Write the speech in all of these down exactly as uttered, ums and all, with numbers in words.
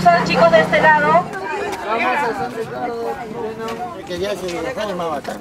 pasar, chicos, de este lado. Que ya se es más bacán.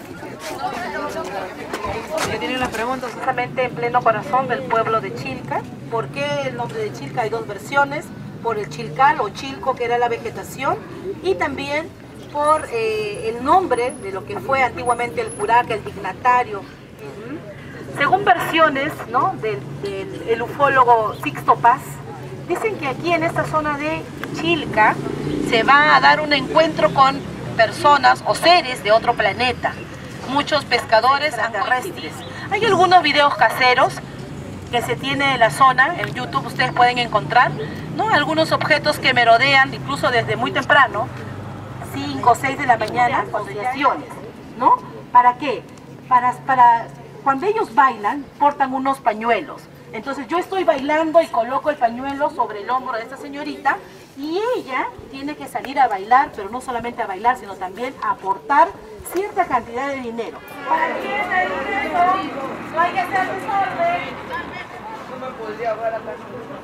Ya tienen las preguntas. Justamente en pleno corazón del pueblo de Chilca. ¿Por qué el nombre de Chilca? Hay dos versiones. Por el chilcal o chilco, que era la vegetación, y también por eh, el nombre de lo que fue antiguamente el curaca, el dignatario. Uh-huh. Según versiones, ¿no?, del, del el ufólogo Sixto Paz, dicen que aquí en esta zona de Chilca se va a dar un encuentro con personas o seres de otro planeta, muchos pescadores terrestres. Hay algunos videos caseros que se tiene en la zona, en YouTube ustedes pueden encontrar, ¿no?, algunos objetos que merodean, incluso desde muy temprano, cinco o seis de la mañana, constelaciones, ¿no? ¿Para qué? Para, para, cuando ellos bailan, portan unos pañuelos. Entonces yo estoy bailando y coloco el pañuelo sobre el hombro de esta señorita, y ella tiene que salir a bailar, pero no solamente a bailar, sino también a aportar cierta cantidad de dinero. ¿Para quién hay dinero? No hay que hacer desorden. No me podría hablar acá.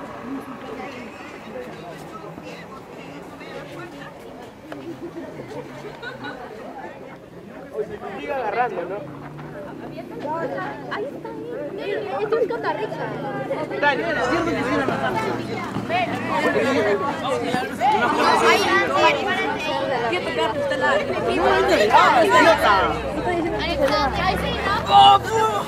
Hoy se sigue agarrando, ¿no? Ahí está, ahí. Esto es Costa Rica. Dale, cierto que sí la matamos. Quieto, quédate usted la. Ahí sí, ¿no?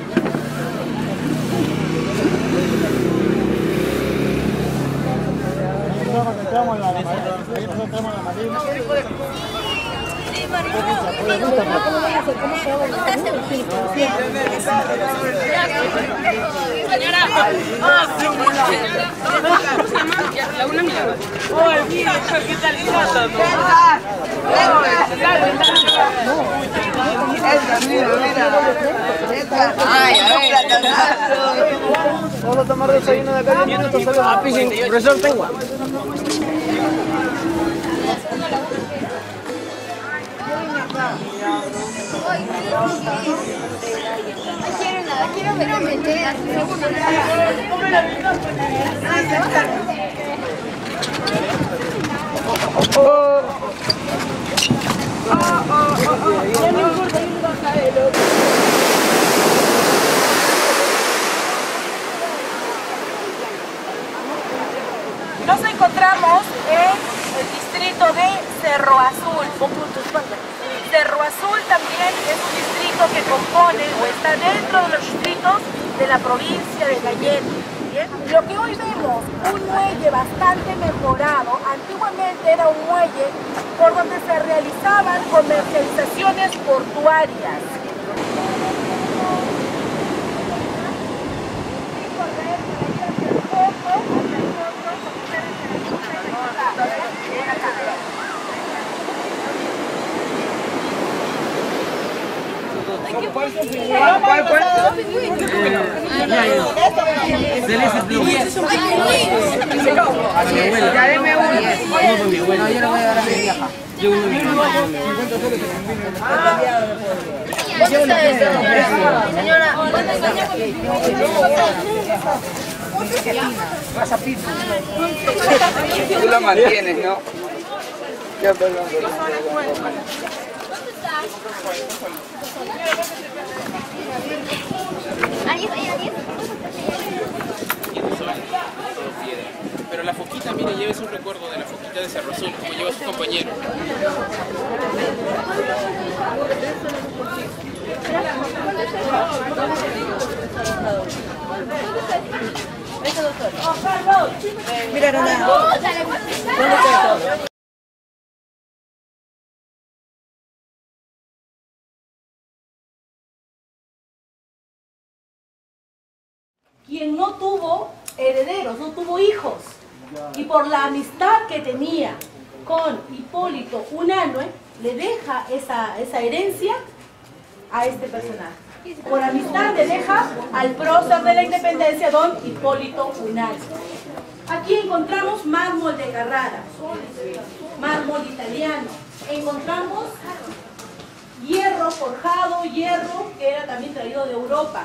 Entramos la marina. Sí, Marina. ¿Cómo voy a hacer? ¿Cómo se va a hacer? Señora. La una mirada. Oye, mira, ¿qué tal está? Ay, vamos a tomar desayuno de acá. Ah, pues, resort tengo. Quiero nada, quiero ver el meter. Nos encontramos en el distrito de Cerro Azul. Cerro Azul también es un distrito que compone o está dentro de los distritos de la provincia de Cayenne. ¿Bien? Lo que hoy vemos, un muelle bastante mejorado, antiguamente era un muelle por donde se realizaban comercializaciones portuarias. ¿Cuál cuál? Ya deme uno. No, yo no voy a dar a mi vieja. Yo uno de ¿Dónde está eso, señora? Tú la mantienes, ¿no? Ya, perdón, perdón. Ahí está, ahí Pero la foquita, mire, llévese un recuerdo de la foquita de Cerro Azul, como lleva su compañero. Mira, Rona. ¿Dónde está? Quien no tuvo herederos, no tuvo hijos, y por la amistad que tenía con Hipólito Unanue, le deja esa, esa herencia a este personaje. Por amistad le deja al prócer de la independencia, don Hipólito Unanue. Aquí encontramos mármol de Carrara, mármol italiano. Encontramos hierro forjado, hierro que era también traído de Europa.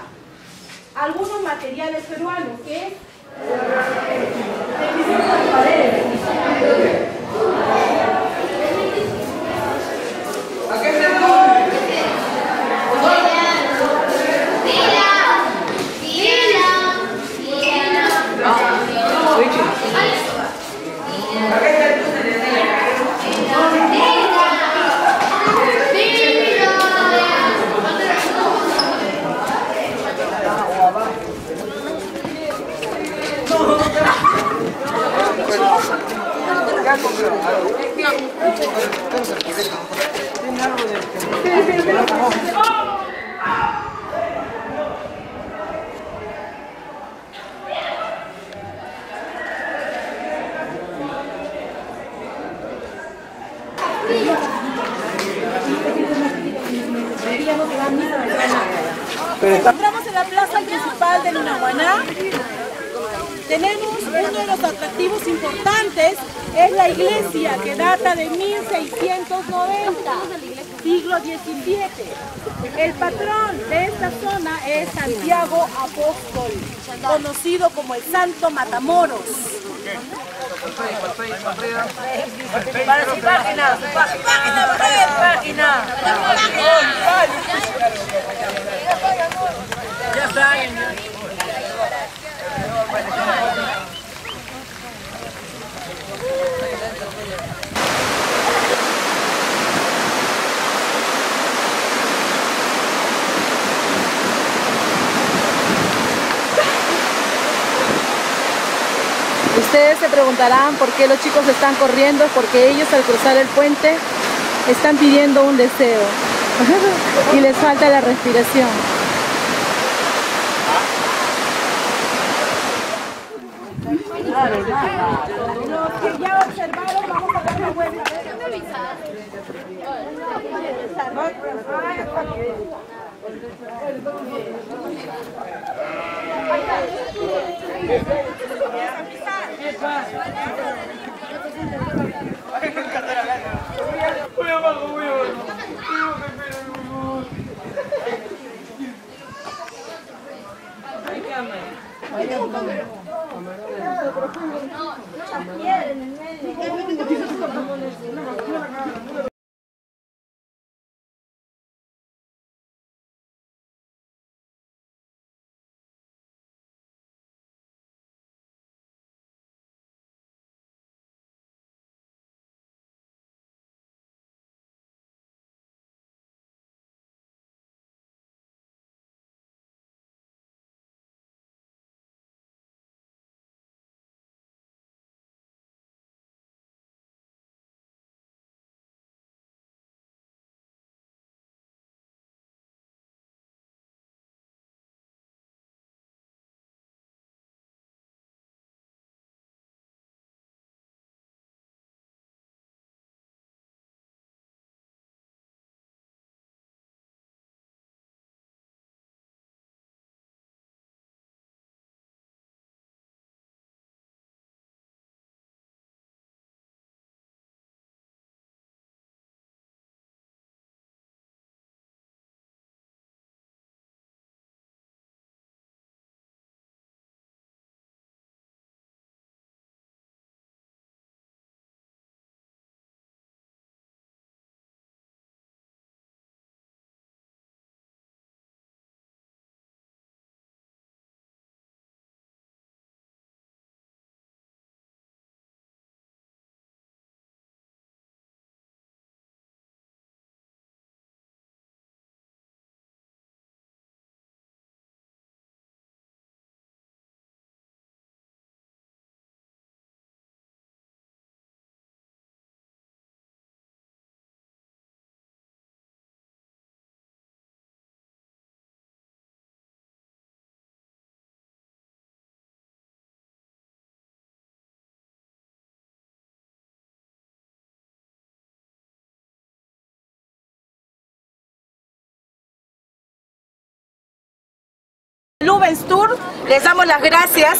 Algunos materiales peruanos, que es de paredes. Entramos en la plaza principal de Lunahuaná. Tenemos uno de los atractivos importantes, es la iglesia que data de mil seiscientos noventa, siglo diecisiete. El patrón de esta zona es Santiago Apóstol, conocido como el Santo Matamoros. Para su página, su página, página. Ya está. Ustedes se preguntarán por qué los chicos están corriendo, porque ellos al cruzar el puente están pidiendo un deseo y les falta la respiración. Los que ya observaron, vamos a dar una vuelta. Lubens Tour, les damos las gracias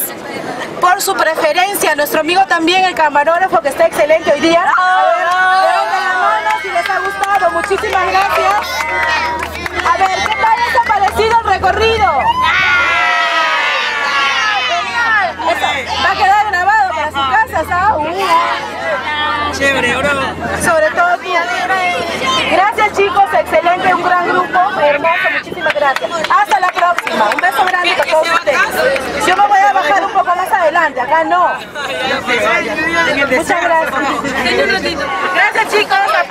por su preferencia. Nuestro amigo también, el camarógrafo, que está excelente hoy día. A ver, levanten la mano si les ha gustado. Muchísimas gracias. A ver, ¿qué tal les ha parecido el recorrido? Va a quedar grabado para sus casas, ¿ah? Uh. chévere, bro. Sobre todo tú. Gracias chicos, excelente, un gran grupo, hermoso, muchísimas gracias. Hasta la próxima, un beso grande para todos ustedes. Yo me voy a bajar un poco más adelante, acá no. Muchas gracias. Gracias chicos.